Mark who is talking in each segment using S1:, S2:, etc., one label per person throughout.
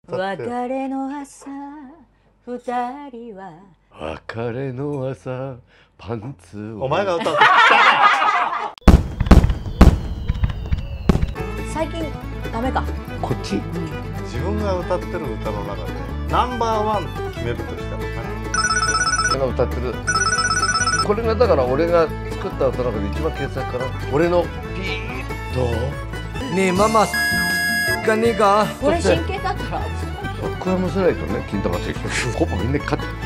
S1: 別れの朝二人は
S2: 別れの朝パンツを。
S3: お前が歌うと
S1: 最近ダメか。
S2: こっち
S3: 自分が歌ってる歌の中でナンバーワンって決めるとしたら
S2: 俺が歌ってるこれがだから俺が作った歌の中で一番傑作かな。俺のピーッと
S4: ねえママがねえか。
S1: これ真剣だったら
S2: 膨らませないとね金玉ついてほぼみんな勝ってる。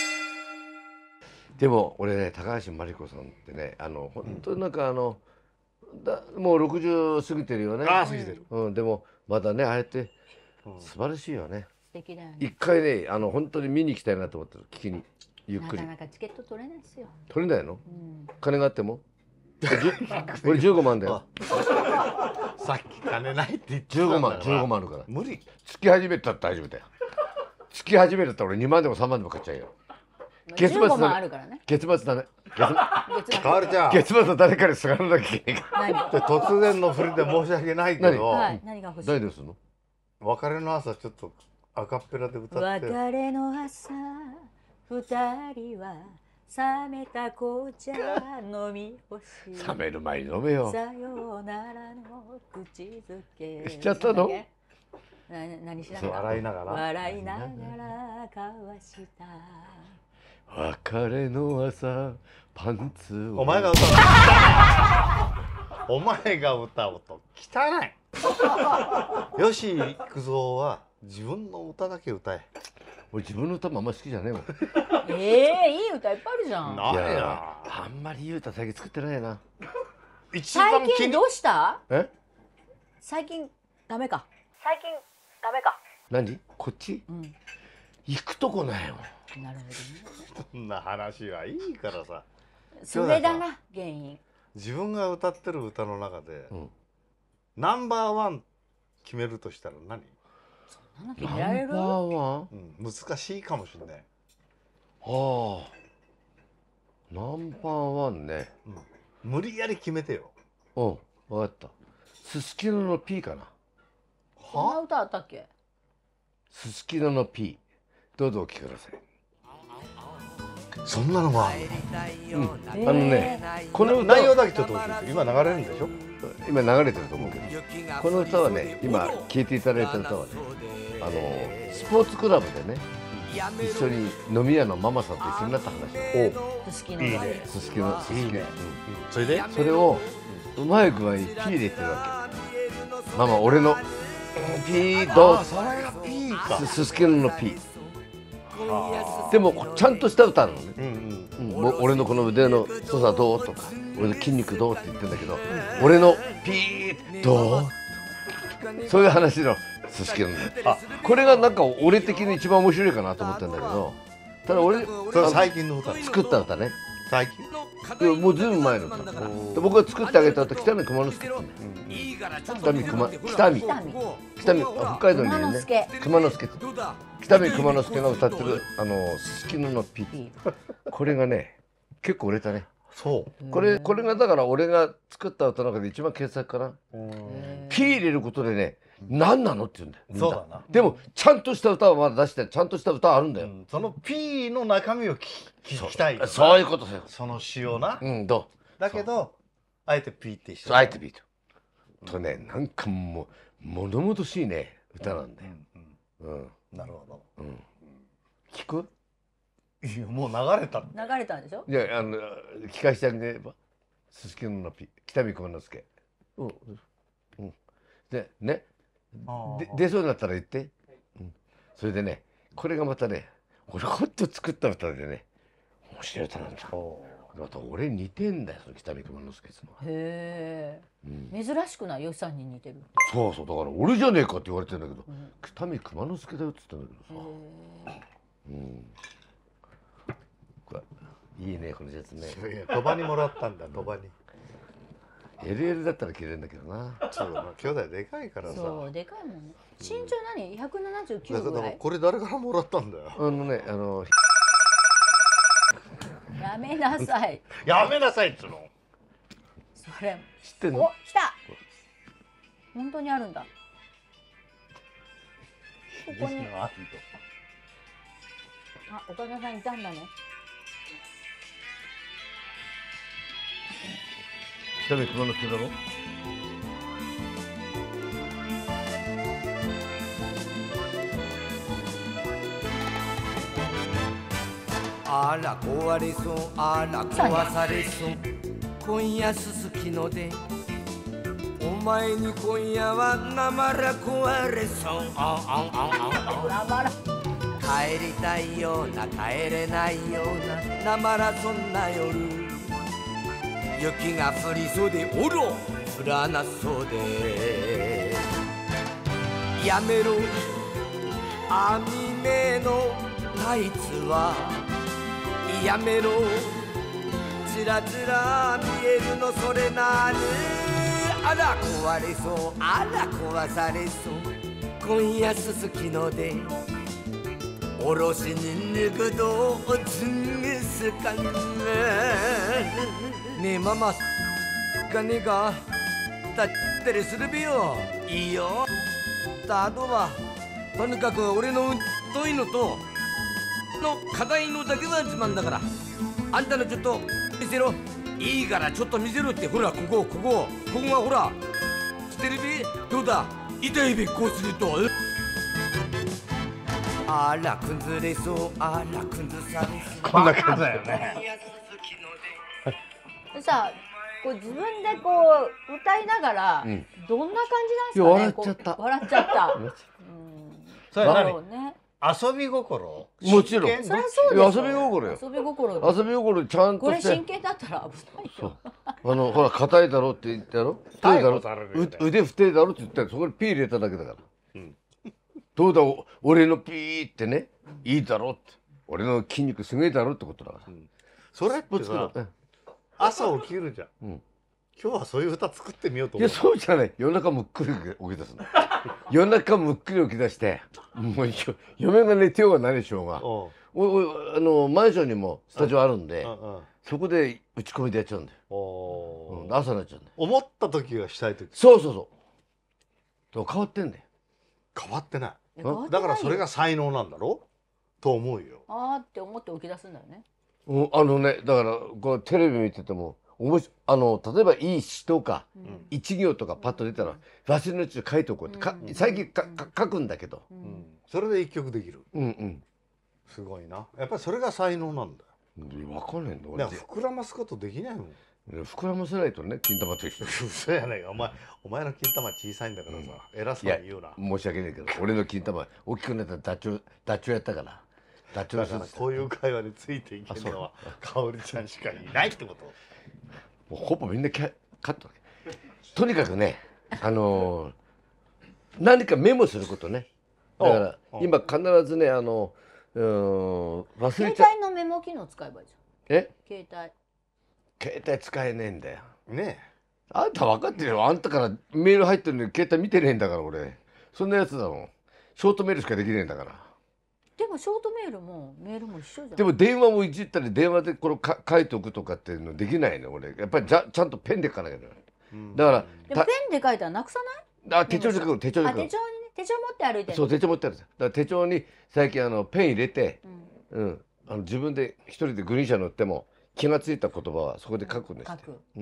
S2: でも俺ね高橋真理子さんってね本当になんかもう60過ぎてるよね。
S3: ああ過ぎてる。
S2: でもまだねああやって素晴らしいよね。
S1: 素敵だよね。
S2: 一回ね本当に見に行きたいなと思ってる。聞きにゆっくり。
S1: なかなかチケット取れないですよ。
S2: 取れないの？金があっても？俺15万だよ。
S3: さっき金ないって言ってた
S2: 15万
S3: んだから
S2: 15万あるから。
S3: 無理。
S2: 月始めたら大丈夫だよ。月始めだったら俺2万でも3万でも買っちゃうよ。月末
S1: 15万あ
S2: だね。
S1: るからね。
S2: 月末だね。
S3: かわるちゃん。
S2: 月末は誰かにすがらなきゃいけないから。
S1: 何？
S3: で突然の振りで申し訳ないけど、
S1: はい、何が欲しい？
S2: 誰ですの？
S3: 別れの朝ちょっとアカペラで歌って。
S1: 別れの朝二人は冷めた紅茶飲み干し
S2: 冷める前に飲めよ。
S1: さよならの口づけ
S2: しちゃったの？
S1: 何しながら？
S3: 笑いながら。
S1: 笑いながら交わした
S2: 別れの朝パンツを。
S3: お前が歌う。お前が歌うと汚い。吉幾三は自分の歌だけ歌え。
S2: 俺自分の歌もあんま好きじゃねえもん。
S1: いい歌いっぱいあるじゃん。
S3: ない
S2: や
S3: な。
S2: あんまりいい歌最近作ってないな。
S3: 一番
S1: 最近どうした？
S2: え？
S1: 最近ダメか。最近ダメか。
S2: 何？こっち？行くとこないよ。
S1: なるほどね。
S3: そんな話はいいからさ。
S1: それだな原因。
S3: 自分が歌ってる歌の中で、ナンバーワン決めるとしたら何？
S1: 決められる？
S2: ナンバーワン？
S3: 難しいかもしれない。
S2: ああ。ナンバーワンね。
S3: 無理やり決めてよ。
S2: 分かった。すすきのの P かな。
S1: そんな歌あったっけ？
S2: すすきのの P。どうぞお聴きください。
S3: そんなのが
S2: この
S3: 内容だけちょっと教えて。今流れるんでしょ？
S2: 今流れてると思うけど、この歌はね今聴いていただいた歌はねスポーツクラブでね一緒に飲み屋のママさんと一緒になった話。
S1: すすきの
S3: いいね。
S2: すすきのすすきの。
S3: それで
S2: それをうまい具合に P 入れてるわけ。ママ俺の P どう？
S3: それが P か。
S2: すすきのの P。でもちゃんとした歌なのね。俺のこの腕の太さどうとか俺の筋肉どうって言ってんだけど、俺のピーどうそういう話のすすきのね。これがなんか俺的に一番面白いかなと思ってんだけど、ただ俺
S3: それ最近の歌。
S2: 作った歌ね。
S3: 最近。
S2: いやもうずいぶん前の歌で、僕が作ってあげた歌北見熊之助って北見北海道にいるね熊之助、北見熊之助が歌ってるすすきのの P。 これがね結構売れたね。
S3: そう
S2: これがだから俺が作った歌の中で一番傑作かな。P 入れることでね何なのって言うんだよ。
S3: そうだな。
S2: でもちゃんとした歌はまだ出してちゃんとした歌あるんだよ。
S3: その P の中身を聞きたい。
S2: そういうことだよ。
S3: その詩をな。
S2: どう
S3: だけどあえて P って一緒。
S2: あえて P とね、なんかもう物々しいね歌なんだよ。
S3: なるほど。
S2: 聞く？
S3: いやもう流れた。
S1: 流れたんでしょ？
S2: いや聞かしてあげれば。すすきのの P 北見熊之助。でね出そうになったら言って。それでねこれがまたね俺ほんと作った歌でね面白い歌なんだ。また俺似てんだよその北見熊之助ってのは。
S1: へえ。珍しくない？吉さんに似てる。
S2: そうだから俺じゃねえかって言われてんだけど、北見熊之助だよって言ったんだけどさ。いいねこのシャツね。
S3: 鳥羽にもらったんだ。鳥羽に。
S2: LL だったら着れるんだけどな。
S3: そうだな。兄弟でかいからさ。
S1: そうでかいもんね。身長何？179ぐらい。
S3: これ誰からもらったんだよ。
S1: やめなさい。
S3: やめなさいっつうの。
S1: それ
S2: 知ってんの？
S1: お、来た。本当にあるんだ。 こに。あ、岡田さんいたんだね。
S2: 下に熊之助だろ。
S4: あら壊れそう、あら壊されそう。今夜すすきのでお前に今夜はなまら壊れそう。
S1: なまら。
S4: 帰りたいような帰れないようななまらそんな夜。雪が降りそうでおろ降らなそうで。やめろ網目のタイツはやめろ。ちらちら見えるのそれなに。あら壊れそう、あら壊されそう。今夜すすきのでおろしにんにくとジンギスカン。ねえママかねえかだったりするべよ。いいよ。あとはとにかく俺の太いのとの課題のだけは自慢だから、あんたのちょっと見せろ。いいからちょっと見せろって。ほらここがほらテレビどうだ。痛いべこうするとあら崩れそう、あら崩されそう。
S3: こんな感じだよね。
S1: でさ、こう自分でこう歌いながら、
S2: うん
S1: どんな感じ
S2: い
S1: なんですかね。
S2: や笑っちゃった
S1: こう笑っちゃった。うん。
S3: それは
S1: そうね。
S3: 遊び心。
S2: もちろん
S3: 真剣
S1: そりゃそうでしょ。
S2: いや遊び心よ
S1: 遊び心。
S2: 遊び心ちゃん
S1: ことれ
S2: して。
S1: 真剣だったら危ない
S2: そう
S1: よ。
S2: ほら硬いだろって言ったやろ。太いだろ
S3: 太いことあるよね
S2: 腕太いだろって言ったらそこにピー入れただけだから。
S3: うん
S2: どうだ俺のピーってねいいだろって。俺の筋肉すげえだろってことだから。
S3: それってさ、朝起きるじゃん。
S2: うん
S3: 今日はそういう歌作ってみようと
S2: いや
S3: 思う。
S2: そうじゃない。夜中むっくり起き出すの。夜中むっくり起き出してもう嫁が寝てようが何でしょうが。マンションにもスタジオあるんで、そこで打ち込みでやっちゃうんだよ。朝になっちゃうんだよ。
S3: 思った時がしたい時。
S2: そう変わってんだよ。
S3: 変わってない。
S1: 変わってないよ
S3: だからそれが才能なんだろうと思うよ。
S1: あーって思って起き出すんだよね。
S2: だからこうテレビ見てても例えばいい詩とか一行とかパッと出たら忘れのうちに書いておこうって最近書くんだけど。
S3: それで一曲できる。
S2: うんうん
S3: すごいな。やっぱりそれが才能なんだよ。
S2: わかんないんだ
S3: い
S2: 俺
S3: や膨らますことできないもん。
S2: 膨らませないとね金玉と一緒に。
S3: 嘘やねん。お前の金玉小さいんだからさ、偉そう
S2: いや
S3: に言うな。
S2: 申し訳ないけど俺の金玉大きくなったらダチョウやったからダチョウ
S3: だからこういう会話についていけるのはかおりちゃんしかいないってこと。
S2: もうほぼみんなカット。とにかくね何かメモすることね。だから今必ずね忘
S1: 携
S2: れちゃ
S1: 帯のメモ機能使えばいいじゃん。
S2: 携帯使えねえんだよ。
S3: ね
S2: あんた分かってるよ。あんたからメール入ってるのに携帯見てねえんだから俺。そんなやつだもん。ショートメールしかできねえんだから。
S1: でもショートメールも一緒じゃん。
S2: でも電話もいじったり電話でこれ書いておくとかっていうのできないの俺。やっぱりちゃんとペンで書かなきゃいけない。だから
S1: でもペンで書いたらなくさない？
S2: 手帳に書く手帳に書く。
S1: 手帳持って歩いてる。
S2: そう手帳持ってあるんですよ。だから手帳に最近ペン入れて、自分で一人でグリーン車乗っても気がついた言葉はそこで書くんです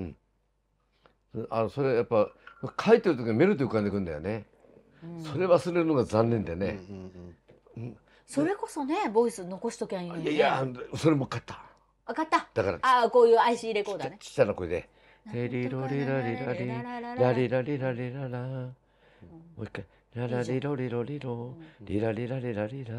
S2: よ。それやっぱ書いてる時にメロディー浮かんでくんだよね。それ忘れるのが残念でね。
S1: それこそねボイス残しときゃいいのにね。
S2: いやそれも買った。
S1: 分かった。
S2: だから
S1: こういう IC レコーダーね。
S2: ちっちゃな声で「テリロリラリラリラリラリラリララ」もう一回「ララリロリロリロリラリラリラリラ」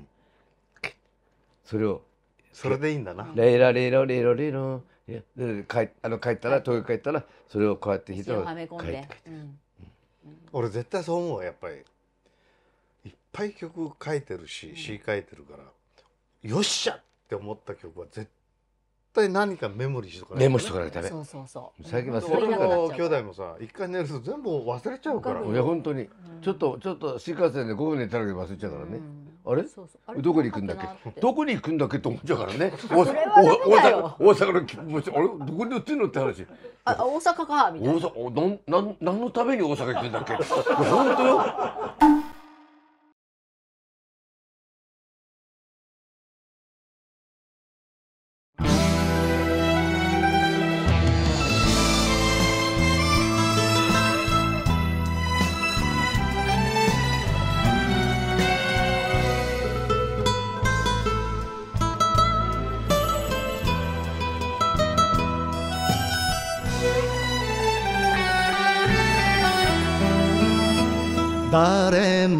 S2: それを
S3: それでいいんだな。
S2: レイラリロリロリロで帰ったら東京帰ったらそれをこうやって弾いたら
S1: はめ込んで。
S3: 俺絶対そう思う。やっぱりいっぱい曲書いてるし詩書いてるからよっしゃって思った曲は絶対何かメモリーしとかないとね。
S2: メモしとかないとダメ。
S1: そう。
S2: 最近忘れる
S3: 俺
S2: から。
S3: の兄弟もさ一回寝ると全部忘れちゃうから。
S2: いや本当にちょっと新幹線で5分寝たら忘れちゃうからね。あれどこに行くんだっけどこに行くんだっけと思っちゃうからね。大阪の気持ちあれどこに売ってんのって話。
S1: 大阪かみたいな。
S2: 何のために大阪行くんだっけ。本当よ。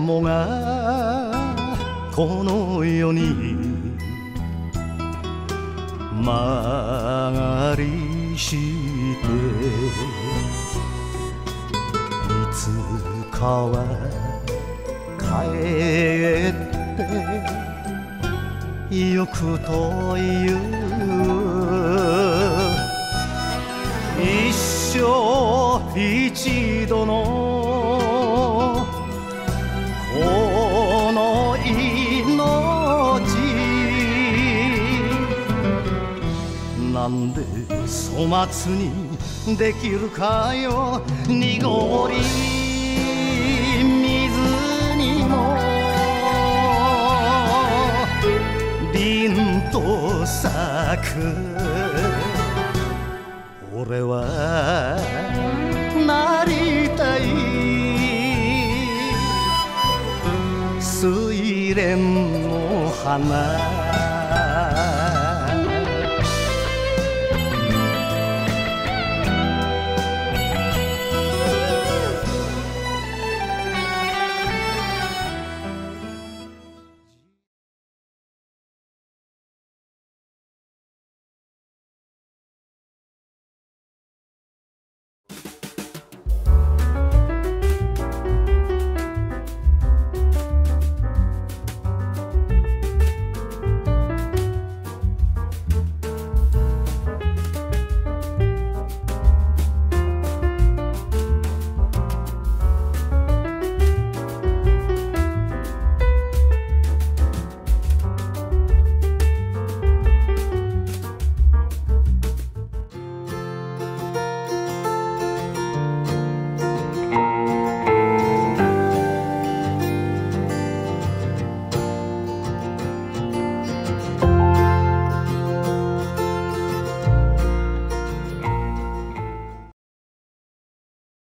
S5: もがこの世に曲がりしていつかは帰ってゆくという一生一度のこの命なんで粗末にできるかよ濁り水にも凛と咲く俺はなりたい睡蓮の花